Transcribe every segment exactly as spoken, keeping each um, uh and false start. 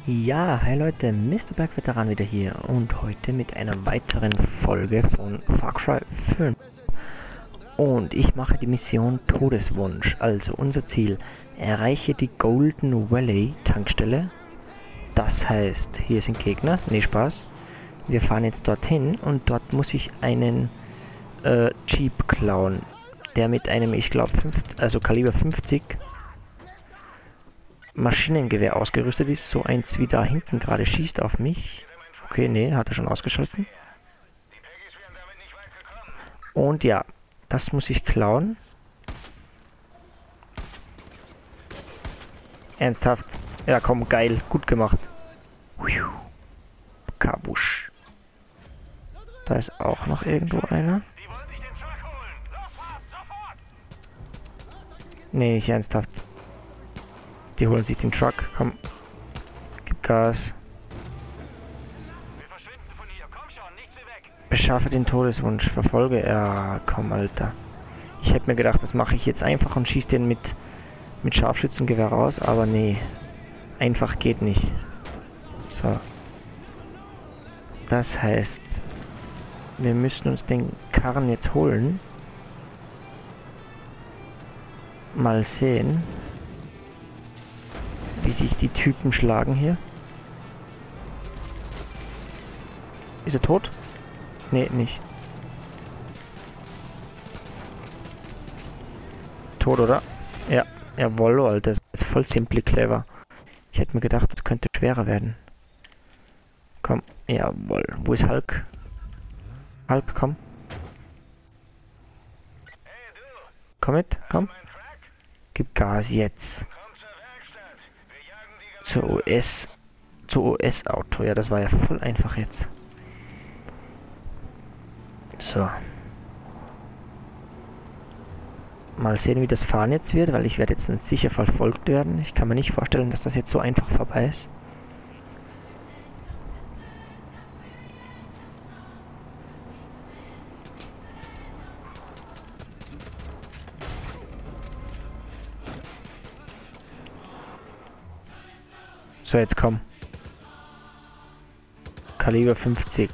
Ja, hi Leute, Mister Bergveteran wieder hier und heute mit einer weiteren Folge von Far Cry fünf. Und ich mache die Mission Todeswunsch, also unser Ziel, erreiche die Golden Valley Tankstelle. Das heißt, hier sind Gegner, nee Spaß. Wir fahren jetzt dorthin und dort muss ich einen äh, Jeep klauen, der mit einem, ich glaube, also Kaliber fünfzig Maschinengewehr ausgerüstet ist, so eins wie da hinten gerade schießt auf mich. Okay, nee, hat er schon ausgeschalten. Und ja, das muss ich klauen. Ernsthaft? Ja, komm, geil, gut gemacht. Kabusch. Da ist auch noch irgendwo einer. Nee, nicht ernsthaft. Die holen sich den Truck. Komm. Gib Gas. Beschaffe den Todeswunsch. Verfolge. Ja, komm, Alter. Ich hätte mir gedacht, das mache ich jetzt einfach und schieße den mit, mit Scharfschützengewehr raus. Aber nee. Einfach geht nicht. So. Das heißt, wir müssen uns den Karren jetzt holen. Mal sehen, wie sich die Typen schlagen hier. Ist er tot? Nee, nicht. Tot, oder? Ja, jawohl, Alter. Das ist voll simply clever. Ich hätte mir gedacht, das könnte schwerer werden. Komm, jawohl. Wo ist Hulk? Hulk, komm. Komm mit, komm. Gib Gas jetzt. Zur U S, zur U S-Auto. Ja, das war ja voll einfach jetzt. So. Mal sehen, wie das Fahren jetzt wird, weil ich werde jetzt sicher verfolgt werden. Ich kann mir nicht vorstellen, dass das jetzt so einfach vorbei ist. So, jetzt komm. Kaliber fünfzig.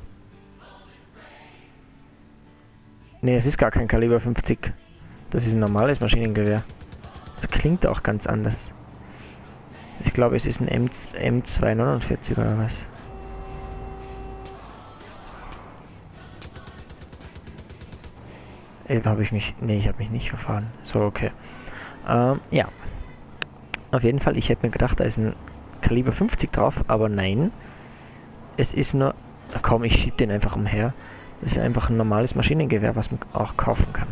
Ne, es ist gar kein Kaliber fünfzig. Das ist ein normales Maschinengewehr. Das klingt auch ganz anders. Ich glaube, es ist ein M zweihundertneunundvierzig oder was. Eben habe ich mich... Ne, ich habe mich nicht verfahren. So, okay. Ähm, ja. Auf jeden Fall, ich hätte mir gedacht, da ist ein Kaliber fünfzig drauf, aber nein. Es ist nur... Komm, ich schieb den einfach umher. Das ist einfach ein normales Maschinengewehr, was man auch kaufen kann.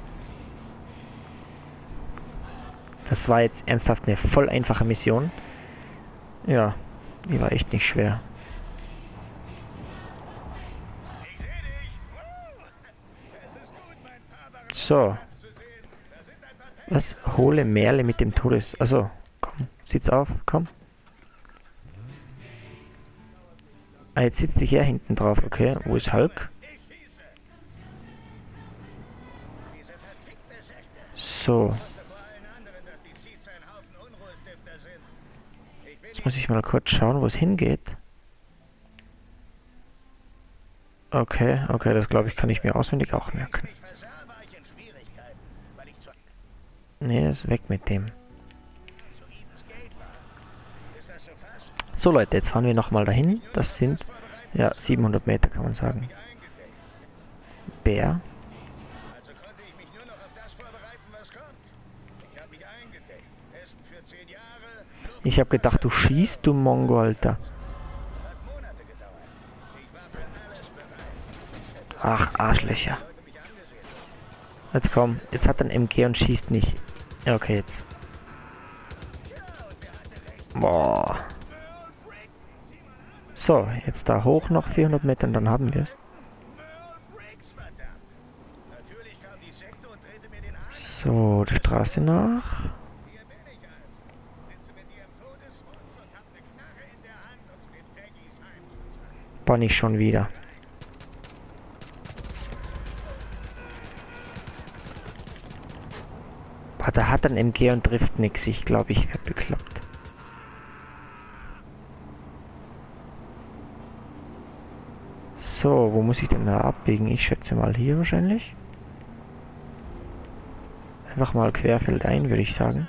Das war jetzt ernsthaft eine voll einfache Mission. Ja, die war echt nicht schwer. So. Was? Hole Merle mit dem Todes... Also, komm, sitz auf, komm. Ah, jetzt sitzt dich hier hinten drauf, okay. Wo ist Hulk? So. Jetzt muss ich mal kurz schauen, wo es hingeht. Okay, okay, das glaube ich, kann ich mir auswendig auch merken. Nee, ist weg mit dem. So Leute, jetzt fahren wir nochmal dahin. Das sind, ja, siebenhundert Meter kann man sagen. Bär. Ich habe gedacht, du schießt, du Mongo, Alter. Ach, Arschlöcher. Jetzt komm, jetzt hat er ein M G und schießt nicht. Ja, okay, jetzt. Boah. So, jetzt da hoch noch vierhundert Meter und dann haben wir es. So, die Straße nach. Boah, nicht schon wieder. Boah, da hat er ein M G und trifft nix. Ich glaube, ich werde bekloppt. So, wo muss ich denn da abbiegen? Ich schätze mal hier wahrscheinlich. Einfach mal querfeldein, würde ich sagen.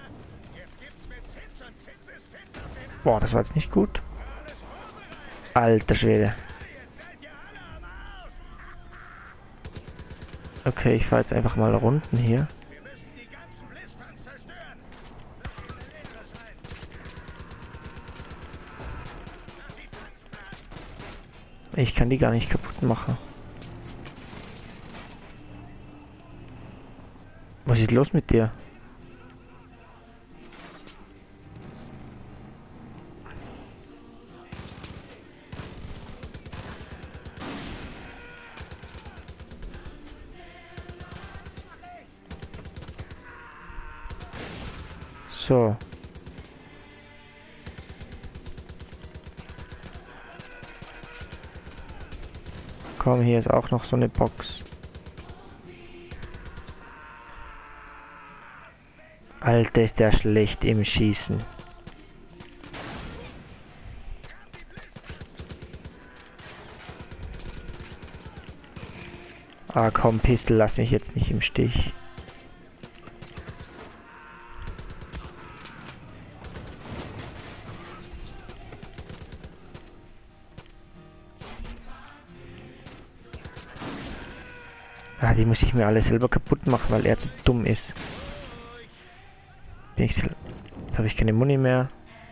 Boah, das war jetzt nicht gut. Alter Schwede. Okay, ich fahre jetzt einfach mal Runden hier. Ich kann die gar nicht kaputt machen. Was ist los mit dir? So. Komm, hier ist auch noch so eine Box. Alter, ist der schlecht im Schießen. Ah komm, Pistol, lass mich jetzt nicht im Stich. Ah, die muss ich mir alle selber kaputt machen, weil er zu dumm ist. Bin ich sel- Jetzt habe ich keine Muni mehr.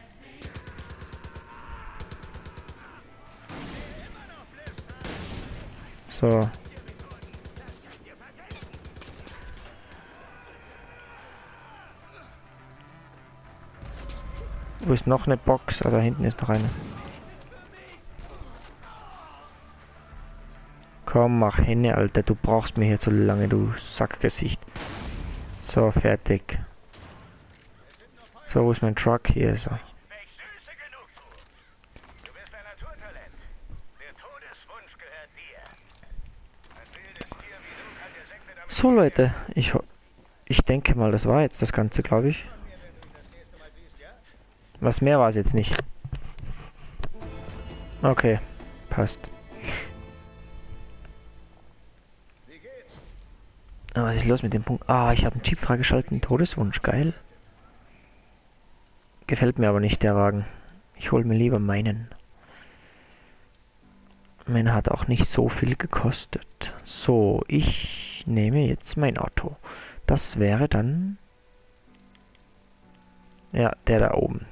So. Wo ist noch eine Box? Ah, da hinten ist noch eine. Komm, mach Hände, Alter. Du brauchst mir hier so lange, du Sackgesicht. So, fertig. So, wo ist mein Truck? Hier ist er. So, Leute. Ich, ich denke mal, das war jetzt das Ganze, glaube ich. Was mehr war es jetzt nicht. Okay, passt. Ah, was ist los mit dem Punkt? Ah, ich habe einen Jeep freigeschalten. Todeswunsch, geil. Gefällt mir aber nicht, der Wagen. Ich hole mir lieber meinen. Meiner hat auch nicht so viel gekostet. So, ich nehme jetzt mein Auto. Das wäre dann... Ja, der da oben.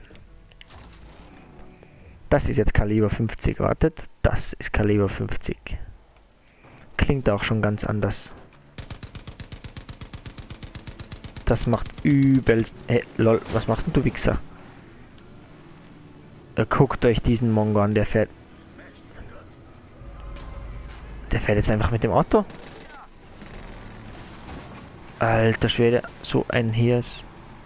Das ist jetzt Kaliber fünfzig. Wartet, das ist Kaliber fünfzig. Klingt auch schon ganz anders. Das macht übelst... Hey, lol, was machst denn du, Wichser? Äh, guckt euch diesen Mongo an, der fährt... Der fährt jetzt einfach mit dem Auto. Alter Schwede, so ein Hirs.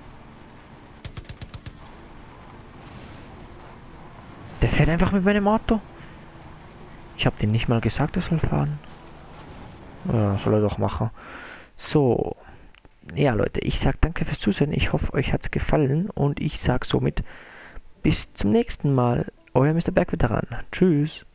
Der fährt einfach mit meinem Auto. Ich habe dem nicht mal gesagt, er soll fahren. Ja, soll er doch machen. So. Ja, Leute, ich sag danke fürs Zusehen. Ich hoffe, euch hat's gefallen. Und ich sag somit bis zum nächsten Mal. Euer Mister Bergveteran. Tschüss.